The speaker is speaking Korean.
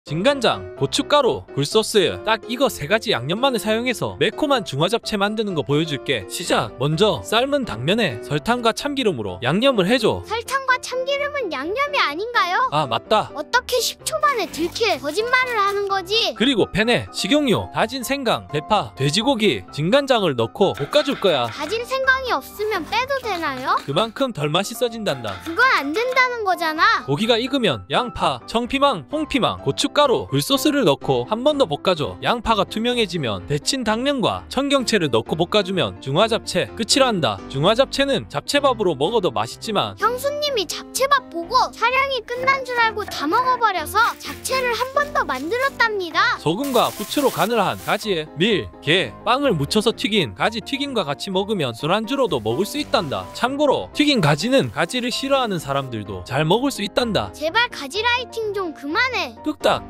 진간장, 고춧가루, 굴소스 딱 이거 세 가지 양념만을 사용해서 매콤한 중화잡채 만드는 거 보여줄게. 시작! 먼저 삶은 당면에 설탕과 참기름으로 양념을 해줘. 설탕과 참기름은 양념이 아닌가요? 아 맞다. 어떻게 10초 만에 들킬 거짓말을 하는 거지? 그리고 팬에 식용유, 다진 생강, 대파, 돼지고기, 진간장을 넣고 볶아줄 거야. 다진 생강이 없으면 빼도 되나요? 그만큼 덜 맛있어진단다. 그건 안 된다는 거잖아. 고기가 익으면 양파, 청피망, 홍피망, 고춧가루, 굴소스를 넣고 한 번 더 볶아줘. 양파가 투명해지면 데친 당면과 청경채를 넣고 볶아주면 중화잡채 끝이란다. 중화잡채는 잡채밥으로 먹어도 맛있지만 형수님이 잡채밥 보고 촬영이 끝난 줄 알고 다 먹어버려서 잡채를 한 번 더 만들었답니다. 소금과 후추로 간을 한 가지에 밀, 게, 빵을 묻혀서 튀긴 가지 튀김과 같이 먹으면 술안주로도 먹을 수 있단다. 참고로 튀긴 가지는 가지를 싫어하는 사람들도 잘 먹을 수 있단다. 제발 가지라이팅 좀 그만해. 뚝딱.